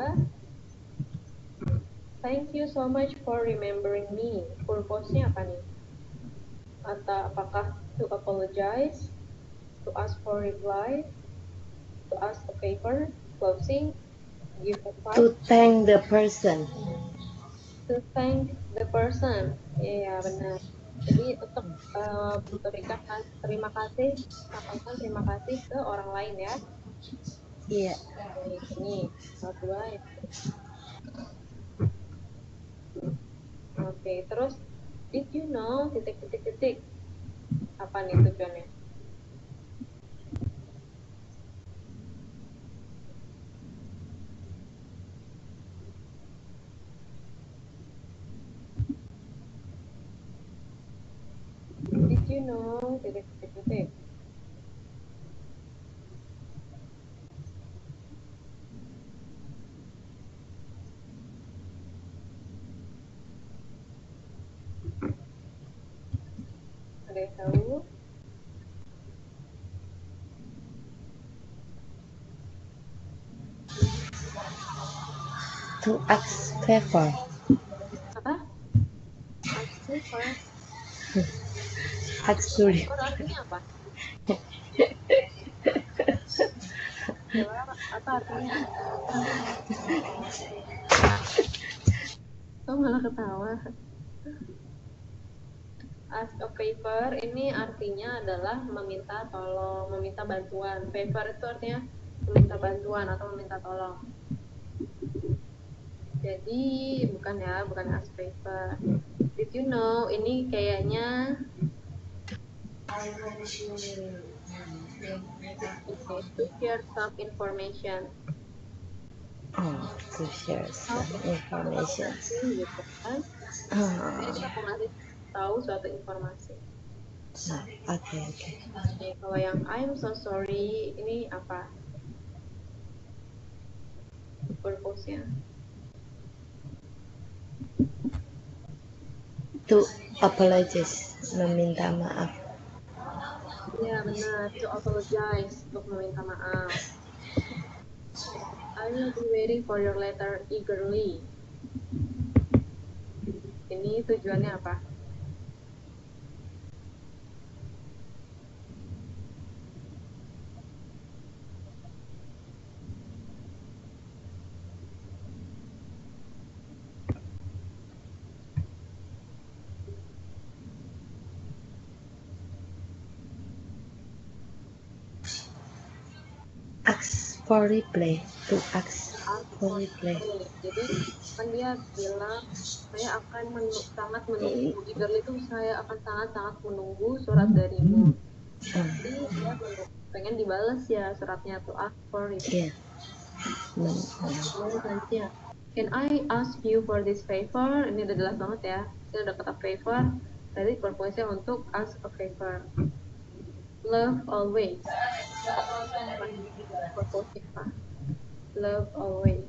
thank you so much for remembering me. Purpose-nya apa nih? Atau apakah to apologize, to ask for reply, to ask a favor, closing, give advice? To thank the person. To thank the person. Iya, benar. Jadi untuk memberikan terima kasih, sampaikan terima kasih ke orang lain ya. Iya. Baik, ini dua ya. Oke, terus did you know titik. Apa nih tujuannya? Did you know titik. Ada yang tahu? To ask favor. Apa? Ask favor. Ask to Artinya apa? Apa artinya? Oh, malah ketawa. Ask a favor ini artinya adalah meminta tolong, meminta bantuan. Favor itu artinya meminta bantuan atau meminta tolong. Jadi bukan ask favor. Did you know ini kayaknya to share some information. Oh, to share some information. Gitu kan? Jadi aku ngasih tahu suatu informasi. Oke. Oke, kalau yang I'm so sorry ini apa? Purpose-nya? To apologize, meminta maaf. Ya benar, to apologize, untuk meminta maaf. I will be waiting for your letter eagerly. Ini tujuannya apa? Ask for reply. To ask for reply. Jadi kan dia bilang saya akan sangat menunggu, eagerly itu saya akan sangat menunggu surat darimu. Jadi dia pengen dibalas ya suratnya, to ask for reply. Yeah. Can I ask you for this favor? Ini udah jelas banget ya. Ini udah kata favor. Tadi purpose-nya untuk ask a favor. Love always. Purpose apa? Love always.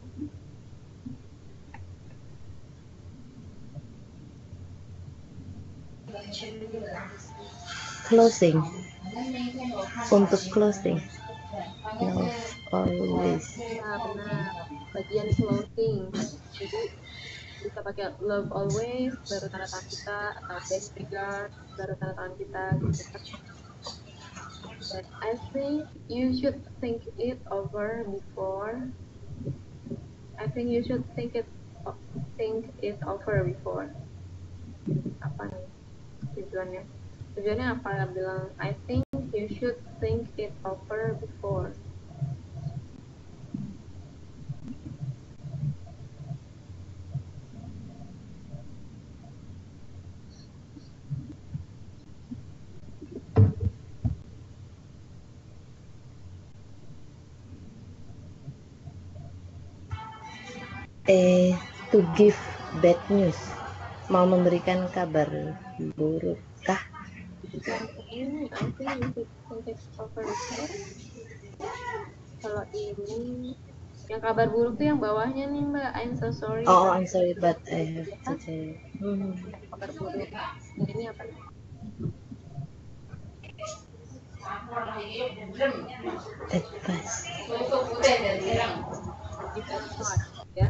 Closing. Untuk closing. Love always. Nah, benar. Bagian closing. Jadi bisa pakai love always, baru tanda tangan kita, atau best regard, baru tanda tangan kita. Gitu. But I think you should think it over before. I think you should think it over before. Apa nih tujuannya? Tujuannya apa? Bilang I think you should think it over before. To give bad news. Mau memberikan kabar buruk kah? I think you should think it over before. Kalau ini Yang kabar buruk tuh yang bawahnya nih Mbak. I'm so sorry. Oh, I'm sorry, but I have to tell. Kabar buruk. Ini apa? Advice. Ya.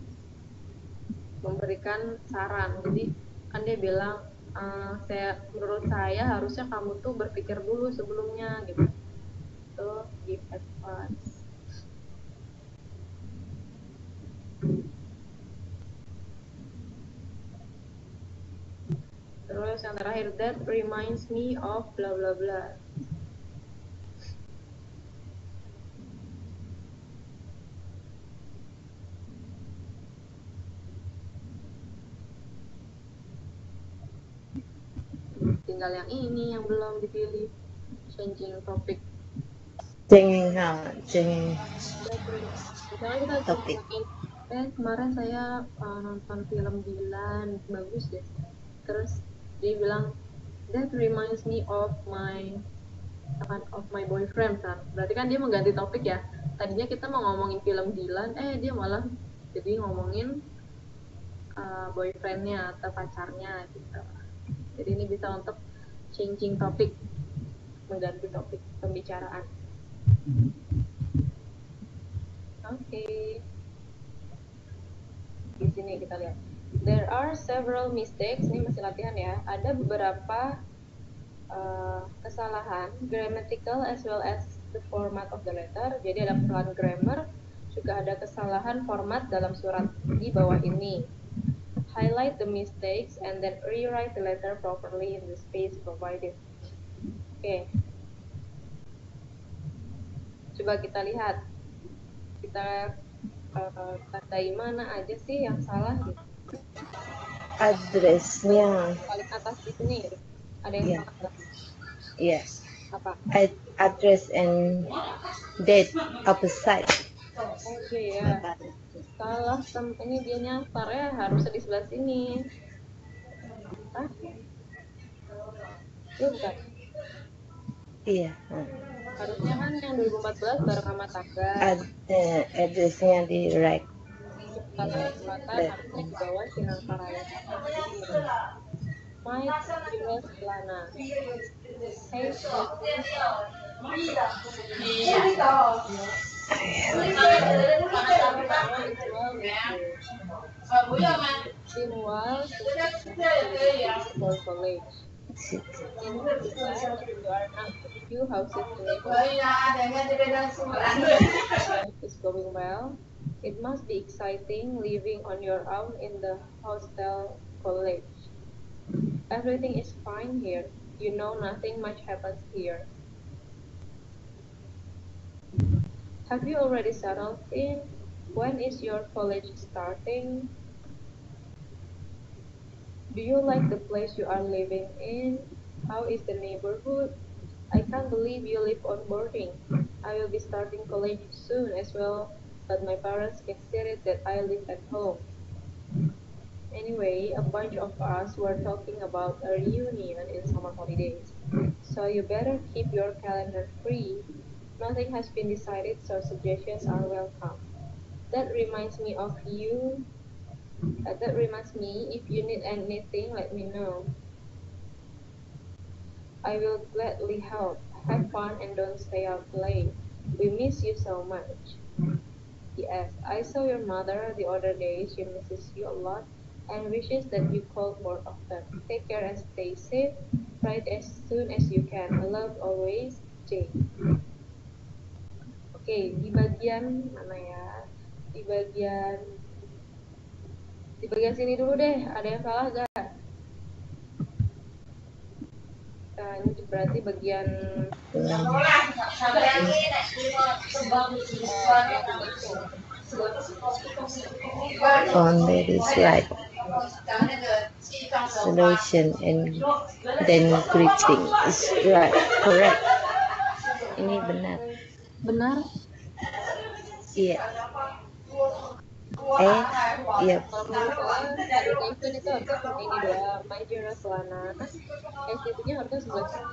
Memberikan saran. Jadi kan dia bilang menurut saya harusnya kamu tuh berpikir dulu sebelumnya gitu. So give advice. Terus yang terakhir, that reminds me of bla bla bla. Tinggal yang ini yang belum dipilih. Changing topic. Misalnya kita topik. Kemarin saya nonton film Dilan, bagus deh. Terus dia bilang, that reminds me of my boyfriend kan. Berarti kan dia mengganti topik ya. Tadinya kita mau ngomongin film Dilan, dia malah jadi ngomongin boyfriendnya atau pacarnya gitu. Jadi ini bisa untuk changing topik, mengganti topik pembicaraan. Oke. Di sini kita lihat. There are several mistakes. Ini masih latihan ya. Ada beberapa kesalahan grammatical as well as the format of the letter. Jadi ada kesalahan grammar, juga ada kesalahan format dalam surat di bawah ini. Highlight the mistakes and then rewrite the letter properly in the space provided. Oke. Coba kita lihat. Kita tandai mana aja sih yang salah gitu. Addressnya Paling atas di sini ada yang salah. Yes. Apa? Address and date opposite. Oke ya. Salah, ini dia nyasar ya, harusnya di sebelah sini. Hah? Iya bukan? Iya. Harusnya kan yang 2014 bareng sama tangga. Addressnya di right. Kata harusnya di bawah Sinar Paraya. My Jules Lana. Hey, Meanwhile, for college. Few houses is going well. It must be exciting living on your own in the hostel college. Everything is fine here. You know nothing much happens here. Have you already settled in? When is your college starting? Do you like the place you are living in? How is the neighborhood? I can't believe you live on boarding. I will be starting college soon as well, but my parents insisted that I live at home. Anyway, a bunch of us were talking about a reunion in summer holidays, so you better keep your calendar free. Nothing has been decided, so suggestions are welcome. That reminds me, if you need anything, let me know. I will gladly help. Have fun and don't stay out late. We miss you so much. P.S. I saw your mother the other day. She misses you a lot and wishes that you called more often. Take care and stay safe. Write as soon as you can. Love always, J. Oke, di bagian mana ya? Di bagian sini dulu deh. Ada yang salah gak? Nah, ini berarti bagian on that is right. Solution and then greeting is right, correct. Ini benar. benar. Iya. Iya. Education itu harusnya seperti ini doang. My dear Lana. SCT-nya harusnya sebelah sini.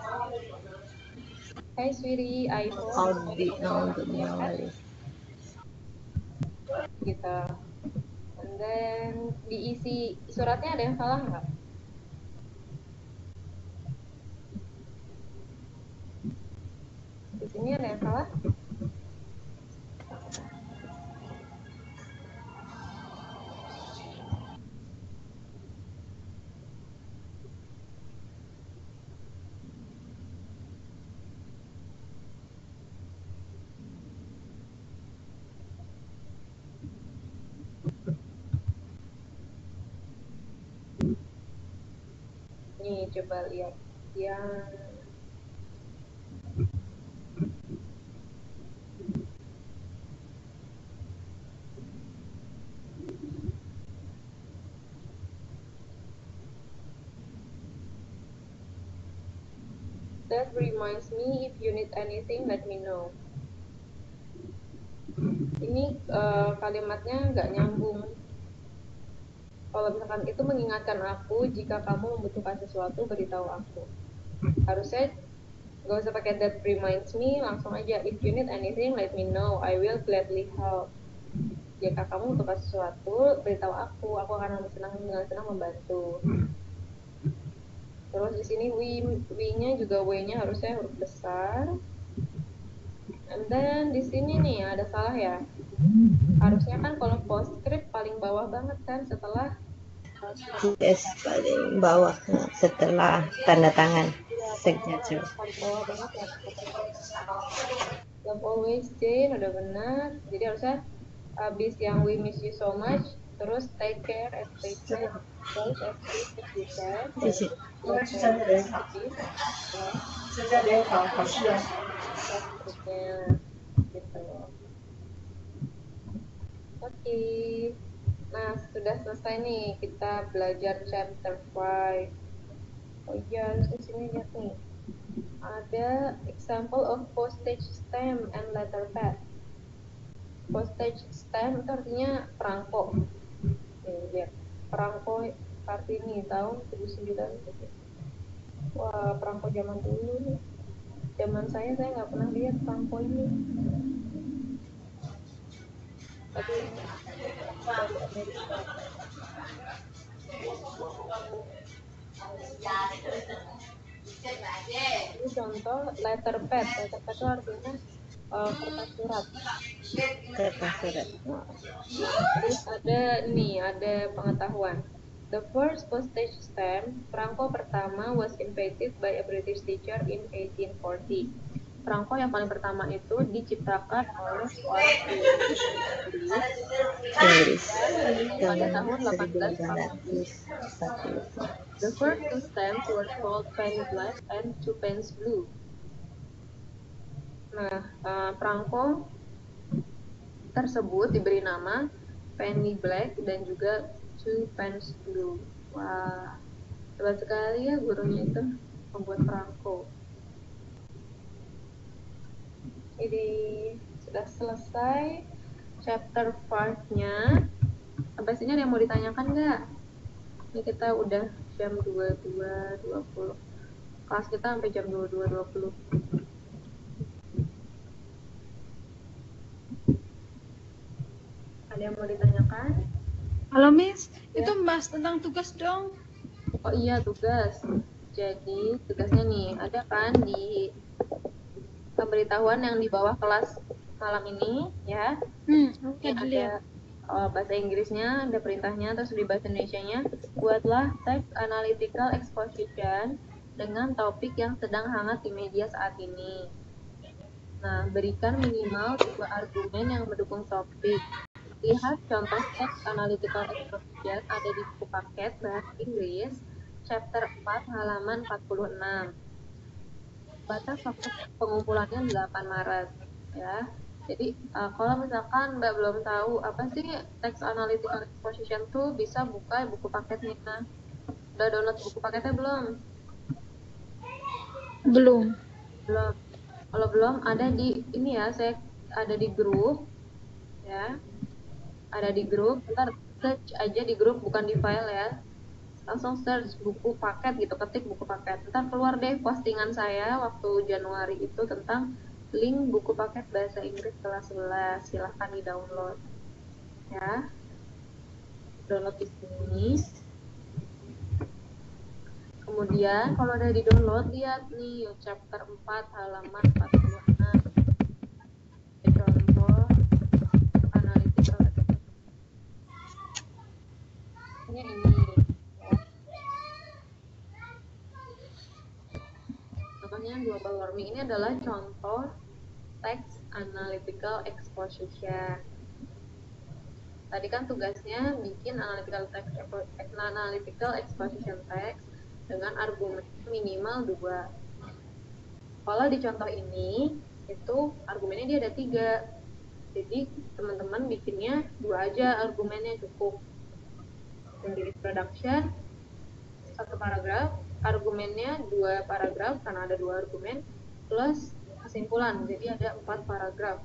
Hey sweetie, iPhone. Audi. gitu. And then diisi suratnya ada yang salah nggak? Di sini ada yang salah? Nih coba lihat yang that reminds me, if you need anything let me know. Ini kalimatnya nggak nyambung. Kalau misalkan itu mengingatkan aku, jika kamu membutuhkan sesuatu beritahu aku. Harusnya nggak usah pakai that reminds me, langsung aja if you need anything let me know, I will gladly help. Jika kamu membutuhkan sesuatu beritahu aku akan dengan senang membantu. Terus di sini we-nya juga w-nya harusnya huruf besar. And then di sini nih ada salah ya. Harusnya kan kalau postscript paling bawah banget kan setelah yes, paling bawah setelah tanda tangan signature. Paling bawah banget ya. Love always Jane udah benar. Jadi harusnya habis yang we miss you so much, terus take care and stay safe. Terus as you said. Gitu. Oke. Nah, sudah selesai nih kita belajar chapter 5. Oh iya, di sini lihat nih. Ada example of postage stamp and letterpad. Postage stamp itu artinya perangko. Lihat. Perangko Kartini tahun 79. Wah, perangko zaman dulu nih. Zaman saya nggak pernah lihat perangko ini. Tapi dari Amerika. Ini contoh letterpad. Letterpad itu artinya kertas surat. Kertas surat. Terus ada pengetahuan. The first postage stamp, perangko pertama, was invented by a British teacher in 1840. Perangko yang paling pertama itu diciptakan oleh seorang Inggris pada tahun 1840. The first two stamps were called penny black and twopence blue. Nah, perangko tersebut diberi nama penny black dan juga twopence blue. Wah, hebat sekali ya gurunya itu membuat perangko. Ini sudah selesai chapter 5-nya. Sampai sini ada yang mau ditanyakan nggak? Ini kita udah jam 22.20. Kelas kita sampai jam 22.20. Ada yang mau ditanyakan? Halo Miss, Ya. itu membahas tentang tugas dong. Oh iya, tugas. Jadi tugasnya nih ada kan di pemberitahuan yang di bawah kelas malam ini ya. Oke, Ada bahasa Inggrisnya, ada perintahnya, terus di bahasa Indonesianya buatlah text analytical exposition dengan topik yang sedang hangat di media saat ini. Nah, berikan minimal 2 argumen yang mendukung topik. Lihat contoh teks analytical exposition ada di buku paket bahasa Inggris chapter 4 halaman 46. Batas waktu pengumpulannya 8 Maret ya. Jadi kalau misalkan Mbak belum tahu apa sih text analytical exposition tuh, bisa buka buku paketnya. Udah download buku paketnya belum? Belum. Belum. Kalau belum ada di ini ya, saya ada di grup ya. Ada di grup, ntar search aja di grup, bukan di file ya. Langsung search buku paket gitu, ketik buku paket. Ntar keluar deh postingan saya waktu Januari itu tentang link buku paket bahasa Inggris kelas 11. Silahkan di download. ya. Download di sini. Kemudian kalau udah di download, lihat nih chapter 4 halaman 46. Contoh analytical ini. Namanya global warming. Ini adalah contoh text analytical exposition. Tadi kan tugasnya bikin analytical exposition text dengan argumen minimal 2. Kalau di contoh ini, itu argumennya dia ada 3. Jadi teman-teman bikinnya 2 aja argumennya cukup. Dari introduction 1 paragraf, argumennya 2 paragraf karena ada 2 argumen, plus kesimpulan, jadi ada 4 paragraf.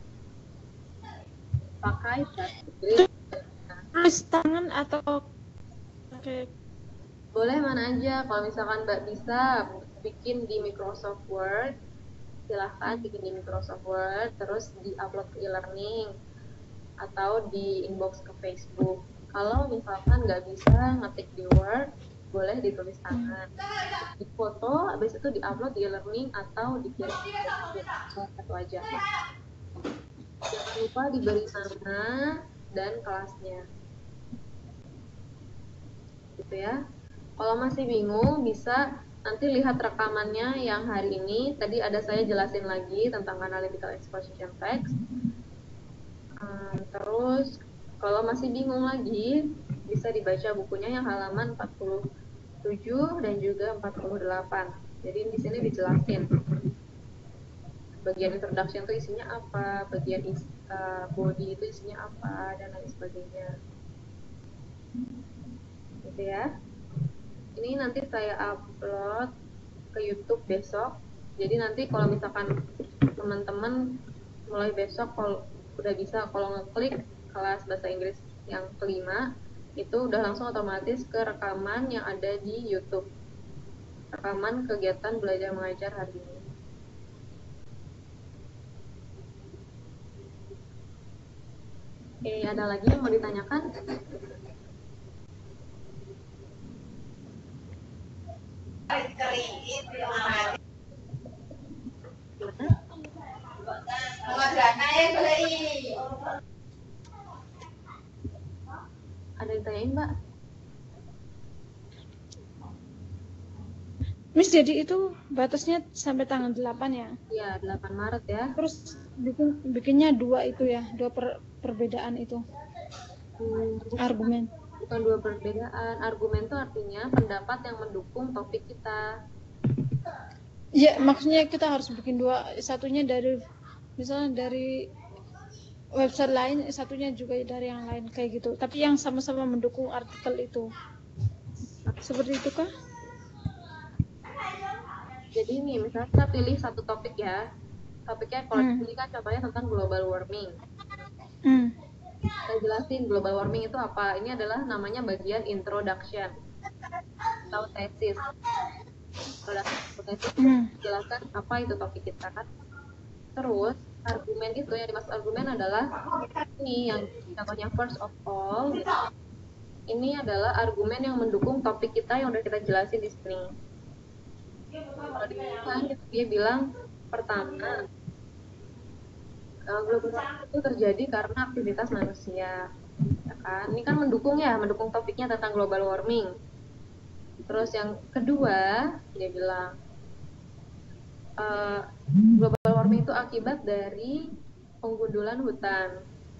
Pakai tulis tangan atau pakai? Boleh mana aja. Kalau misalkan Mbak bisa bikin di Microsoft Word, silahkan bikin di Microsoft Word, terus di-upload ke e-learning atau di inbox ke Facebook. Kalau misalkan nggak bisa ngetik di Word, boleh ditulis tangan, di foto, habis itu di-upload di e-learning atau dikirim ke Facebook. Satu aja. Jangan lupa diberi nama dan kelasnya. Gitu ya. Kalau masih bingung, bisa nanti lihat rekamannya yang hari ini. Tadi ada saya jelasin lagi tentang analytical exposition text. Terus, kalau masih bingung lagi, bisa dibaca bukunya yang halaman 47 dan juga 48. Jadi di sini dijelasin. Bagian introduction itu isinya apa, bagian body itu isinya apa, dan lain sebagainya. Gitu ya. Ini nanti saya upload ke YouTube besok. Jadi nanti kalau misalkan teman-teman mulai besok kalau udah bisa, kalau ngeklik kelas bahasa Inggris yang kelima, itu udah langsung otomatis ke rekaman yang ada di YouTube. Rekaman kegiatan belajar mengajar hari ini. Oke, ada lagi yang mau ditanyakan? Ada yang tanyain, Mbak? Miss, jadi itu batasnya sampai tanggal 8 ya? Iya, 8 Maret ya. Terus bikinnya 2 itu ya, 2 perbedaan itu. Argumen. Bukan 2 perbedaan. Argumen itu artinya pendapat yang mendukung topik kita. Ya, maksudnya kita harus bikin 2, satunya dari misalnya dari website lain, satunya juga dari yang lain kayak gitu. Tapi yang sama-sama mendukung artikel itu. Seperti itu kah? Jadi ini misalnya kita pilih satu topik ya. Topiknya kalau ini kan contohnya tentang global warming. Saya jelasin global warming itu apa. Ini adalah namanya bagian introduction atau tesis. Tesis jelaskan apa itu topik kita kan. Terus argumen itu yang dimaksud argumen adalah ini yang contohnya first of all. Gitu. Ini adalah argumen yang mendukung topik kita yang udah kita jelasin di sini. Kalau dia bilang pertama, global warming itu terjadi karena aktivitas manusia, ya kan? Ini kan mendukung topiknya tentang global warming. Terus yang kedua, dia bilang global warming itu akibat dari penggundulan hutan.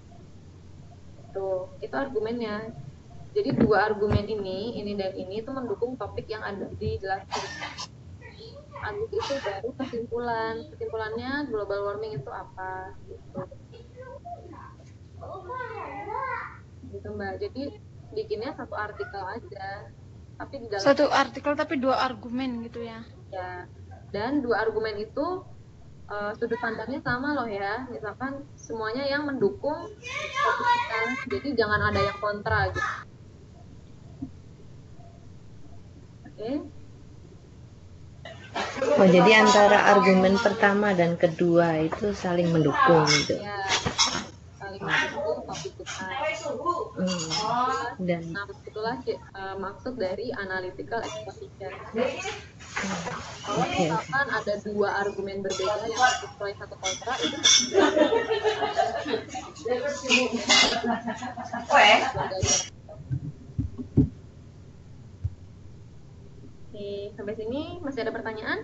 Tuh, itu argumennya. Jadi 2 argumen ini dan ini itu mendukung topik yang ada dijelaskan. Habis itu baru kesimpulannya global warming itu apa gitu Mbak. Jadi bikinnya satu artikel aja, tapi di dalam satu artikel tapi 2 argumen gitu ya. Ya, dan 2 argumen itu sudut pandangnya sama loh ya, misalkan semuanya yang mendukung topik kita, jadi jangan ada yang kontra gitu. Oke. Oh, jadi antara argumen pertama dan kedua itu saling mendukung gitu. Ya, saling mendukung topik kita. Dan Nah, itulah maksud dari analytical exposition. Kalau misalkan ada dua argumen berbeda yang satu pro yang satu kontra, itu Oke, sampai sini masih ada pertanyaan?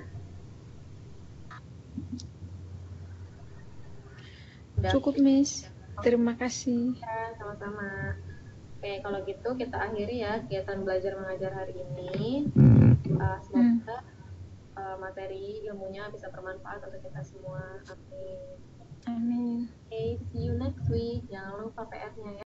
Cukup, Miss. Terima kasih. Ya, sama-sama. Oke, kalau gitu kita akhiri ya kegiatan belajar mengajar hari ini. Semoga materi ilmunya bisa bermanfaat untuk kita semua. Amin. Amin. Oke, see you next week. Jangan lupa PR-nya ya.